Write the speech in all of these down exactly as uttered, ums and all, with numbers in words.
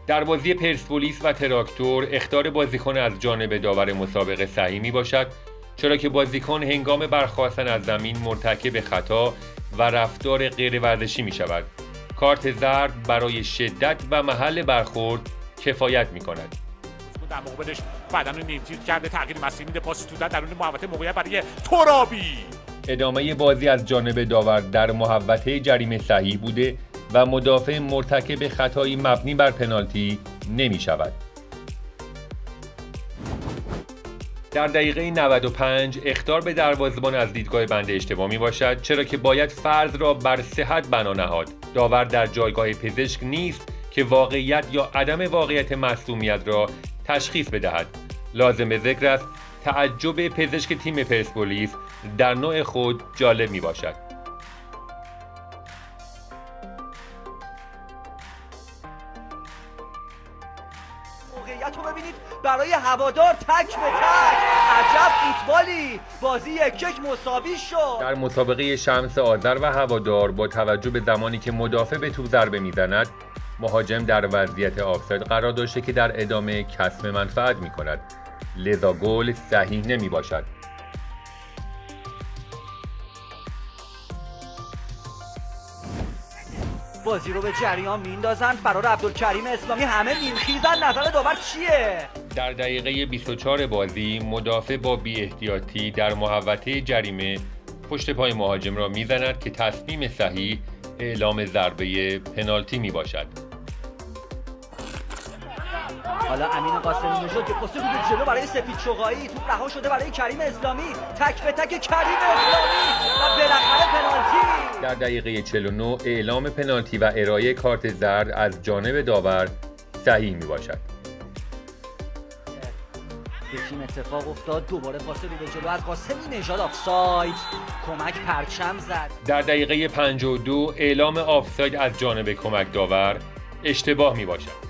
در بازی پرسپولیس و تراکتور اخطار بازیکن از جانب داور مسابقه صحیح می باشد، چرا که بازیکن هنگام برخاستن از زمین مرتکب خطا و رفتار غیر ورزشی می شود. کارت زرد برای شدت و محل برخورد کفایت می کند. در مقابلش بدن رو نیمتیر کرده، تغییر مسیر میده، پاس تو درون محوطه، موقعیت برای ترابی. ادامه بازی از جانب داور در محوطه جریمه صحیح بوده و مدافع مرتکب خطایی مبنی بر پنالتی نمی شود. در دقیقه نود و پنج اخطار به دروازه‌بان از دیدگاه بنده اشتباه می باشد، چرا که باید فرض را بر صحت بنا نهاد. داور در جایگاه پزشک نیست که واقعیت یا عدم واقعیت معصومیت را تشخیص بدهد. لازم به ذکر است تعجب پزشک تیم پرسپولیس در نوع خود جالب می باشد. موقعیت رو ببینید برای هوادار تک به تک. عجب فوتبالی، بازی یک یک مساوی شد. در مسابقه شمس آذر و هوادار با توجه به زمانی که مدافع به توپ ضربه میزند، مهاجم در وضعیت آفساید قرار داشته که در ادامه کسب منفعت می کند، لذا گل صحیح نمی باشد. بازی رو به جریان میندازند، فرار عبدالکریم اسلامی، همه میخیزن. نظر داور چیه؟ در دقیقه بیست و چهار بازی مدافع با بی احتیاطی در محوطه جریمه پشت پای مهاجم را میزند که تصمیم صحیح اعلام ضربه پنالتی می باشد. حالا امین قاسمی نژاد که پاس بود جلو برای سپید شقایی، توپ رها شده برای کریم اسلامی، تک به تک کریم اسلامی و بالاخره پنالتی. در دقیقه چهل و نه اعلام پنالتی و ارائه کارت زرد از جانب داور صحیح می باشد. به تیم اتفاق افتاد، دوباره پاس رو به جلو از قاسمی نژاد، آفساید، کمک پرچم زد. در دقیقه پنجاه و دو اعلام آفساید از جانب کمک داور اشتباه می باشد.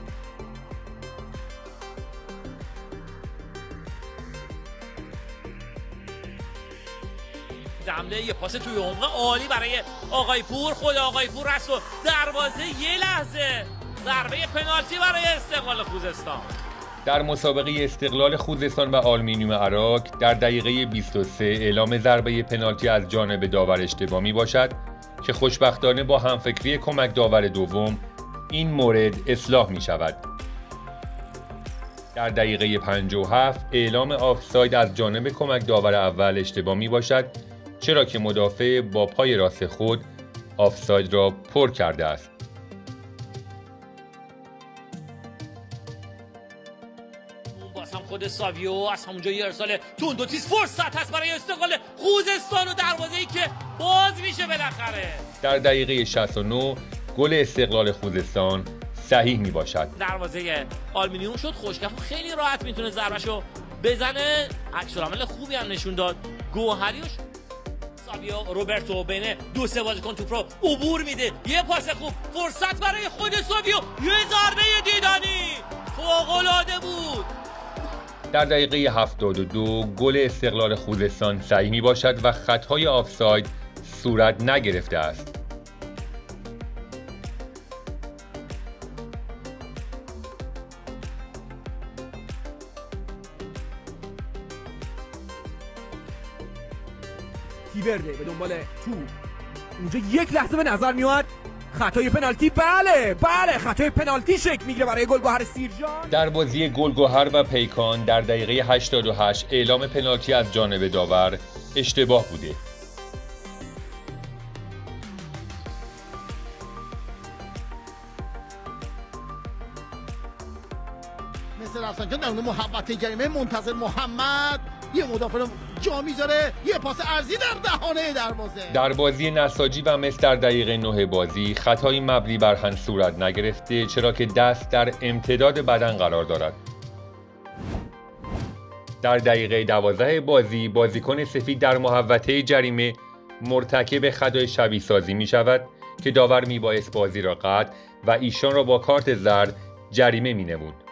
حمله یه پاس توی عمق عالی برای آقای پور، خود آقای پور رست و دروازه یه لحظه ضربه پنالتی برای استقلال خوزستان. در مسابقه استقلال خوزستان و آلومینیوم عراق در دقیقه بیست و سه اعلام ضربه پنالتی از جانب داور اشتباه می باشد که خوشبختانه با همفکری کمک داور دوم این مورد اصلاح می شود. در دقیقه پنجاه و هفت اعلام آفساید از جانب کمک داور اول اشتباه می باشد، چرا که مدافع با پای راست خود آفساید را پر کرده است. باز هم خود ساویو از همونجا یه ارسال تند و تیز، فرصت هست برای استقلال خوزستان و دروازه‌ای که باز میشه بالاخره. در دقیقه شصت و نه گل استقلال خوزستان صحیح می باشد. دروازه آلومینیوم شد، خوشگفت خیلی راحت میتونه ضربهشو بزنه، عکس‌العمل خوبی هم نشون داد. گوهریوش ساویو روبرتو بین دو سه بازیکن توپ رو عبور میده، یه پاس خوب، فرصت برای خود ساویو، یه ضربه دیدنی فوق‌العاده بود. در دقیقه هفتاد و دو گل استقلال خوزستان صحیح می باشد و خطای آفساید صورت نگرفته است. تیورده به دنبال تو اونجا یک لحظه به نظر میاد خطای پنالتی. بله بله خطای پنالتی شکل میگیره برای گلگهر سیرجان. در بازی گلگهر و پیکان در دقیقه هشتاد و هشت اعلام پنالتی از جانب داور اشتباه بوده. مثل رفتن که در اون محوطه جریمه منتظر محمد یه مدافع جا میذاره، یه پاس ارضی در دهانه دروازه. در بازی نساجی و مس در دقیقه نه بازی خطایی مبنی بر هند صورت نگرفته، چرا که دست در امتداد بدن قرار دارد. در دقیقه دوازده بازی بازیکن سفید در محوطه جریمه مرتکب خطای شبیه سازی می شود که داور می بایست بازی را قطع و ایشان را با کارت زرد جریمه می نمود.